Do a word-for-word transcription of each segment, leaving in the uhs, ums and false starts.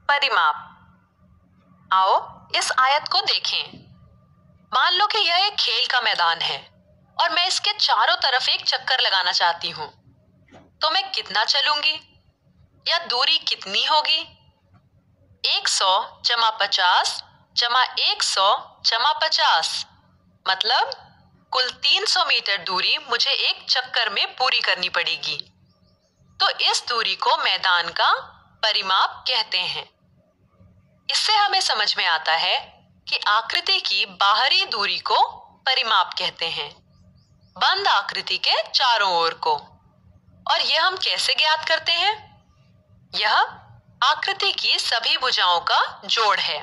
परिमाप। आओ इस आयत को देखें। मान लो कि यह एक खेल का मैदान है और मैं इसके चारों तरफ एक चक्कर लगाना चाहती हूँ। तो मैं कितना चलूंगी या दूरी कितनी होगी? एक सौ जमा पचास जमा एक सौ जमा पचास, मतलब कुल तीन सौ मीटर दूरी मुझे एक चक्कर में पूरी करनी पड़ेगी। तो इस दूरी को मैदान का परिमाप कहते हैं। इससे हमें समझ में आता है कि आकृति की बाहरी दूरी को परिमाप कहते हैं, बंद आकृति के चारों ओर को। और यह हम कैसे ज्ञात करते हैं? यह आकृति की सभी भुजाओं का जोड़ है।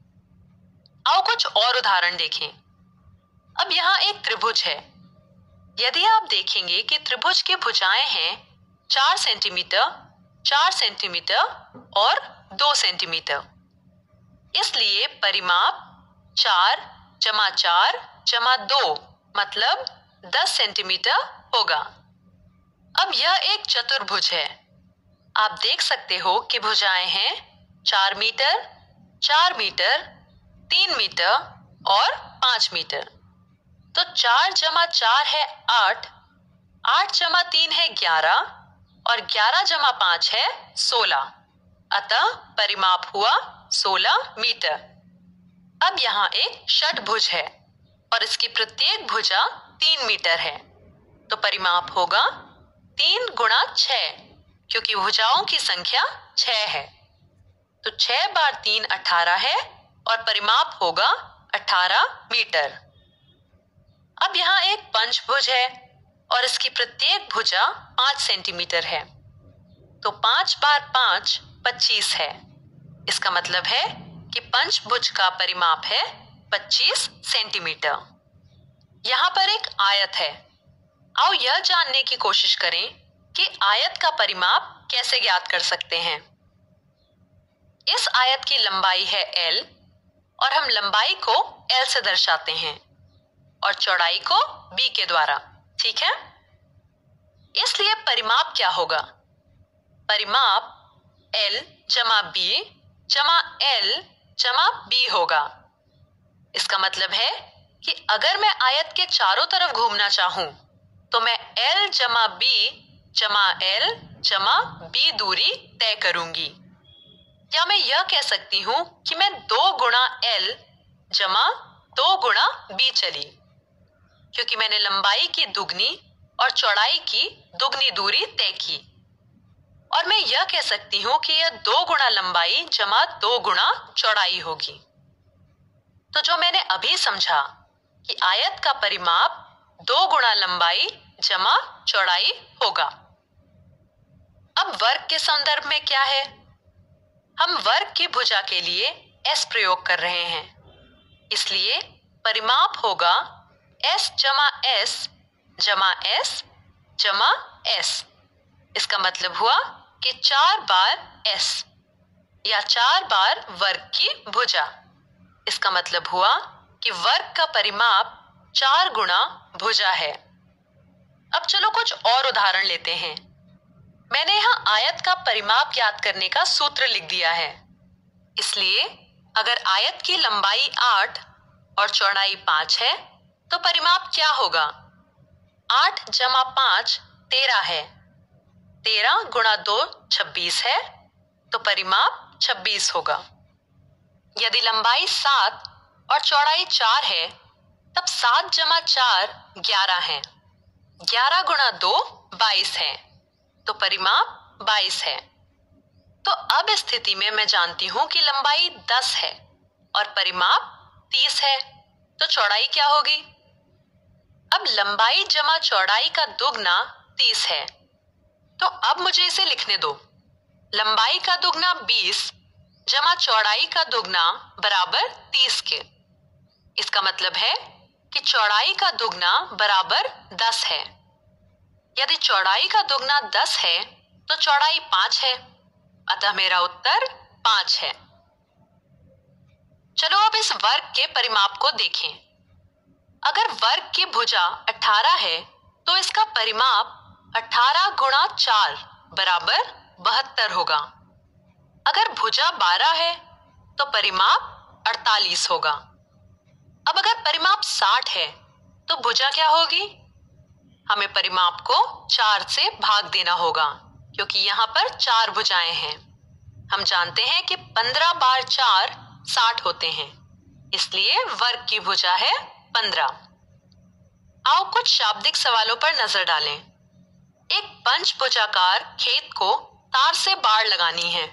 आओ कुछ और उदाहरण देखें। अब यहाँ एक त्रिभुज है। यदि आप देखेंगे कि त्रिभुज की भुजाएं हैं चार सेंटीमीटर, चार सेंटीमीटर और दो सेंटीमीटर। इसलिए परिमाप चार जमा चार जमा दो मतलब दस सेंटीमीटर होगा। अब यह एक चतुर्भुज है। आप देख सकते हो कि भुजाएं हैं चार मीटर, चार मीटर, तीन मीटर और पांच मीटर। तो चार जमा चार है आठ, आठ जमा तीन है ग्यारह और ग्यारह जमा पांच है सोलह। अतः परिमाप हुआ सोलह मीटर। अब यहाँ एक षटभुज है और इसकी प्रत्येक भुजा तीन मीटर है। तो परिमाप होगा तीन गुणा छह, क्योंकि भुजाओं की संख्या छह है। तो छह बार तीन अठारह है और परिमाप होगा अठारह मीटर। अब यहाँ एक पंचभुज है और इसकी प्रत्येक भुजा पांच सेंटीमीटर है। तो पांच बार पांच पच्चीस है। इसका मतलब है कि पंचभुज का परिमाप है पच्चीस सेंटीमीटर। यहाँ पर एक आयत है। आओ यह जानने की कोशिश करें कि आयत का परिमाप कैसे ज्ञात कर सकते हैं। इस आयत की लंबाई है L और हम लंबाई को L से दर्शाते हैं और चौड़ाई को B के द्वारा, ठीक है? इसलिए परिमाप क्या होगा? परिमाप L जमा B जमा L जमा B होगा। इसका मतलब है कि अगर मैं आयत के चारों तरफ घूमना चाहूं तो मैं L जमा B जमा L जमा B दूरी तय करूंगी। या मैं यह कह सकती हूं कि मैं दो गुणा L जमा दो गुणा B चली, क्योंकि मैंने लंबाई की दुगनी और चौड़ाई की दुगनी दूरी तय की। और मैं यह कह सकती हूं कि यह दो गुणा लंबाई जमा दो गुणा चौड़ाई होगी। तो जो मैंने अभी समझा कि आयत का परिमाप दो गुणा लंबाई जमा चौड़ाई होगा। अब वर्ग के संदर्भ में क्या है? हम वर्ग की भुजा के लिए S प्रयोग कर रहे हैं। इसलिए परिमाप होगा S जमा S जमा S जमा S। इसका मतलब हुआ कि चार बार S या चार बार वर्ग की भुजा। इसका मतलब हुआ कि वर्ग का परिमाप चार गुणा भुजा है। अब चलो कुछ और उदाहरण लेते हैं। मैंने यहाँ आयत का परिमाप ज्ञात करने का सूत्र लिख दिया है। इसलिए अगर आयत की लंबाई आठ और चौड़ाई पांच है तो परिमाप क्या होगा? आठ जमा पांच तेरह है। तेरह गुणा दो छब्बीस है, तो परिमाप छब्बीस होगा। यदि लंबाई सात और चौड़ाई चार है तब सात जमा चार ग्यारह है। ग्यारह गुणा दो बाईस है, तो परिमाप बाईस है। तो अब इस स्थिति में मैं जानती हूं कि लंबाई दस है और परिमाप तीस है, तो चौड़ाई क्या होगी? अब लंबाई जमा चौड़ाई का दुगना तीस है, तो अब मुझे इसे लिखने दो। लंबाई का दुगना बीस जमा चौड़ाई का दुगना बराबर तीस के। इसका मतलब है कि चौड़ाई का दुगना बराबर दस है। यदि चौड़ाई का दुगना दस है तो चौड़ाई पांच है, अतः मेरा उत्तर पांच है। चलो अब इस वर्ग के परिमाप को देखें। अगर वर्ग की भुजा अठारह है तो इसका परिमाप अठारह गुणा चार बराबर बहत्तर होगा। अगर भुजा बारह है तो परिमाप अड़तालीस होगा। अब अगर परिमाप साठ है तो भुजा क्या होगी? हमें परिमाप को चार से भाग देना होगा क्योंकि यहाँ पर चार भुजाएं हैं। हम जानते हैं कि पंद्रह बार चार साठ होते हैं, इसलिए वर्ग की भुजा है पंद्रह। आओ कुछ शाब्दिक सवालों पर नजर डालें। एक पंचभुजाकार खेत को तार से बाड़ लगानी है,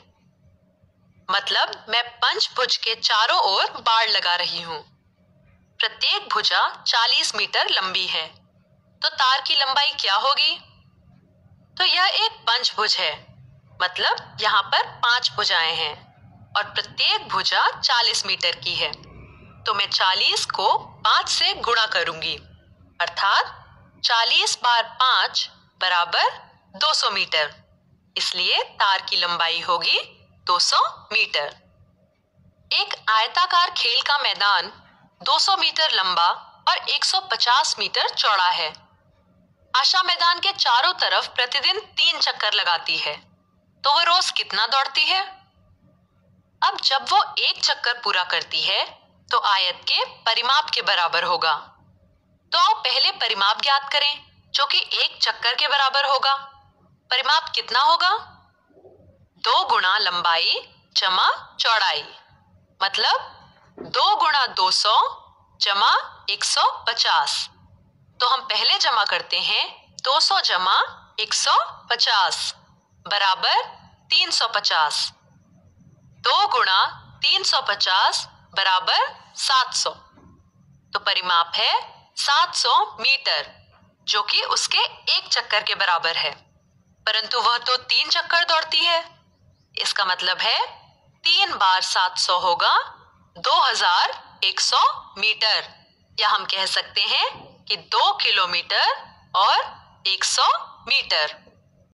मतलब मैं पंचभुज के चारों ओर बाड़ लगा रही हूं। प्रत्येक भुजा चालीस मीटर लंबी है, तो तार की लंबाई क्या होगी? तो यह एक पंचभुज है, मतलब यहाँ पर पांच भुजाएं हैं और प्रत्येक भुजा चालीस मीटर की है। तो मैं चालीस को पांच से गुणा करूंगी, अर्थात चालीस बार पांच बराबर दो सौ मीटर। इसलिए तार की लंबाई होगी दो सौ मीटर। एक आयताकार खेल का मैदान दो सौ मीटर लंबा और एक सौ पचास मीटर चौड़ा है। आशा मैदान के चारों तरफ प्रतिदिन तीन चक्कर लगाती है, तो वह रोज कितना दौड़ती है? अब जब वो एक चक्कर पूरा करती है तो आयत के परिमाप के बराबर होगा। तो आओ पहले परिमाप ज्ञात करें, जो कि एक चक्कर के बराबर होगा। परिमाप कितना होगा? दो गुणा लंबाई जमा चौड़ाई, मतलब दो गुणा दो सौ जमा एक सौ पचास। तो हम पहले जमा करते हैं दो सौ जमा एक सौ पचास बराबर तीन सौ पचास। दो गुणा तीन सौ पचास बराबर सात सौ। तो परिमाप है सात सौ मीटर, जो कि उसके एक चक्कर के बराबर है। परंतु वह तो तीन चक्कर दौड़ती है, इसका मतलब है तीन बार सात सौ होगा दो हजार एक सौ मीटर, या हम कह सकते हैं कि दो किलोमीटर और एक सौ मीटर।